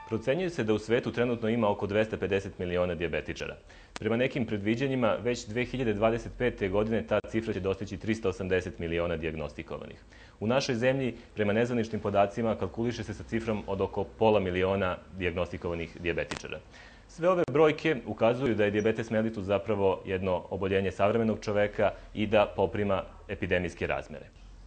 Procenjuje se da u svetu trenutno ima oko 250 miliona dijabetičara. Prema nekim predviđanjima, već 2025. godine ta cifra će dostići 380 miliona dijagnostikovanih. U našoj zemlji, prema nezvaničnim podacima, kalkuliše se sa cifrom od oko pola miliona dijagnostikovanih dijabetičara. Sve ove brojke ukazuju da je dijabetes mellitus zapravo jedno oboljenje savremenog čoveka i da poprima epidemijske razmere.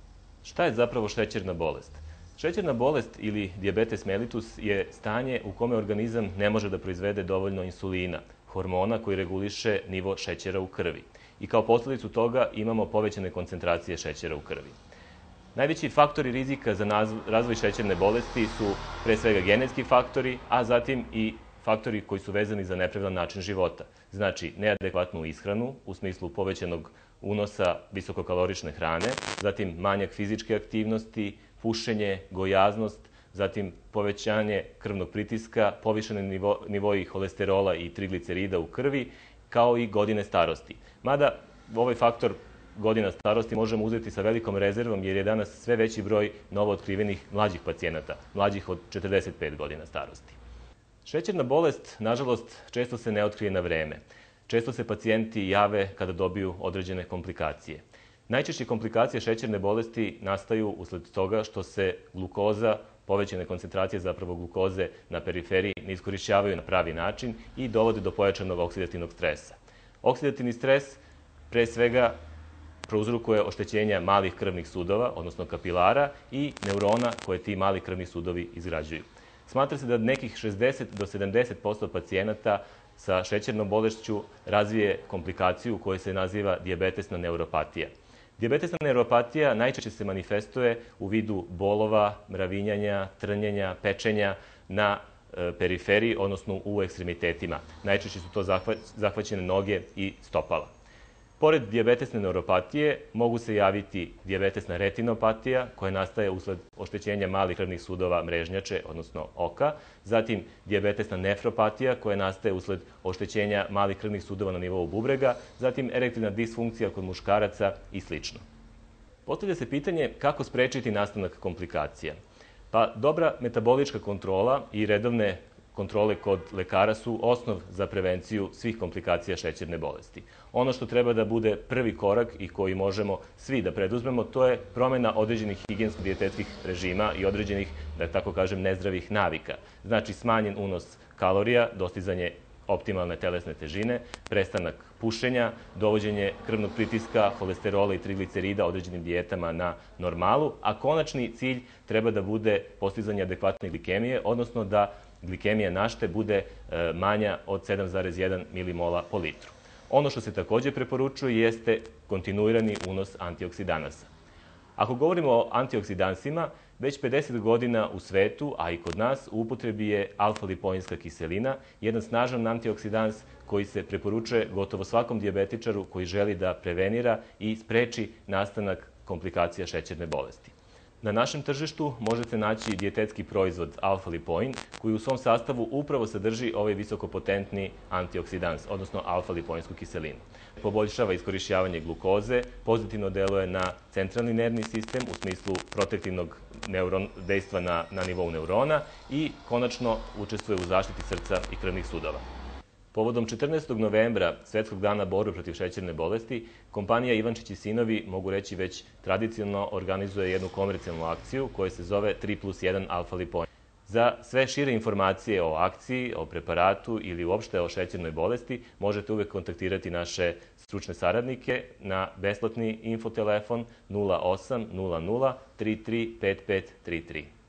Šta je zapravo šećerna bolest? Šećerna bolest ili dijabetes mellitus je stanje u kome organizam ne može da proizvede dovoljno insulina, hormona koji reguliše nivo šećera u krvi. I kao posledicu toga imamo povećane koncentracije šećera u krvi. Najveći faktori rizika za razvoj šećerne bolesti su pre svega genetski faktori, a zatim i faktori koji su vezani za nepravilan način života. Znači, neadekvatnu ishranu u smislu povećanog unosa visokokalorične hrane, zatim manjak fizičke aktivnosti, pušenje, gojaznost, zatim povećanje krvnog pritiska, povišene nivoji holesterola i triglicerida u krvi, kao i godine starosti. Mada ovaj faktor godina starosti možemo uzeti sa velikom rezervom jer je danas sve veći broj novootkrivenih mlađih pacijenata, mlađih od 45 godina starosti. Šećerna bolest, nažalost, često se ne otkrije na vreme. Često se pacijenti jave kada dobiju određene komplikacije. Najčešće komplikacije šećerne bolesti nastaju usled toga što se glukoza, povećane koncentracije zapravo glukoze na periferiji ne iskorišćavaju na pravi način i dovode do pojačanog oksidativnog stresa. Oksidativni stres pre svega prouzrokuje oštećenja malih krvnih sudova, odnosno kapilara i neurona koje ti mali krvni sudovi izgrađuju. Smatra se da nekih 60 do 70% pacijenata sa šećernom bolešću razvije komplikaciju koja se naziva dijabetesna neuropatija. Dijabetesna neuropatija najčešće se manifestuje u vidu bolova, mravinjanja, trnjenja, pečenja na periferiji, odnosno u ekstremitetima. Najčešće su to zahvaćene noge i stopala. Pored dijabetesne neuropatije mogu se javiti dijabetesna retinopatija koja nastaje usled oštećenja malih krvnih sudova mrežnjače, odnosno oka, zatim dijabetesna nefropatija koja nastaje usled oštećenja malih krvnih sudova na nivou bubrega, zatim erektilna disfunkcija kod muškaraca i sl. Postavlja se pitanje kako sprečiti nastanak komplikacija. Pa dobra metabolička kontrola i redovne kontrole kod lekara su osnov za prevenciju svih komplikacija šećerne bolesti. Ono što treba da bude prvi korak i koji možemo svi da preduzmemo, to je promena određenih higijensko-dijetetskih režima i određenih, da tako kažem, nezdravih navika. Znači smanjen unos kalorija, dostizanje optimalne telesne težine, prestanak pušenja, dovođenje krvnog pritiska, holesterola i triglicerida određenim dijetama na normalu, a konačni cilj treba da bude postizanje adekvatne glikemije, odnosno da glikemija našte bude manja od 7,1 milimola po litru. Ono što se takođe preporučuje jeste kontinuirani unos antioksidanasa. Ako govorimo o antioksidansima, već 50 godina u svetu, a i kod nas, u upotrebi je alfa-lipoinska kiselina, jedan snažan antioksidans koji se preporučuje gotovo svakom dijabetičaru koji želi da prevenira i spreči nastanak komplikacija šećerne bolesti. Na našem tržištu možete naći dijetetski proizvod alfa-lipoin koji u svom sastavu upravo sadrži ovaj visokopotentni antioksidans, odnosno alfa-lipoinsku kiselinu. Poboljšava iskorišćavanje glukoze, pozitivno deluje na centralni nervni sistem u smislu protektivnog dejstva na nivou neurona i konačno učestvuje u zaštiti srca i krvnih sudova. Povodom 14. novembra, Svetskog dana borbe protiv šećerne bolesti, kompanija Ivančić i sinovi, mogu reći već tradicionalno, organizuje jednu komercijalnu akciju koja se zove 3+1 alfa-lipoin. Za sve šire informacije o akciji, o preparatu ili uopšte o šećernoj bolesti, možete uvek kontaktirati naše stručne saradnike na besplatni infotelefon 0800 33 5533.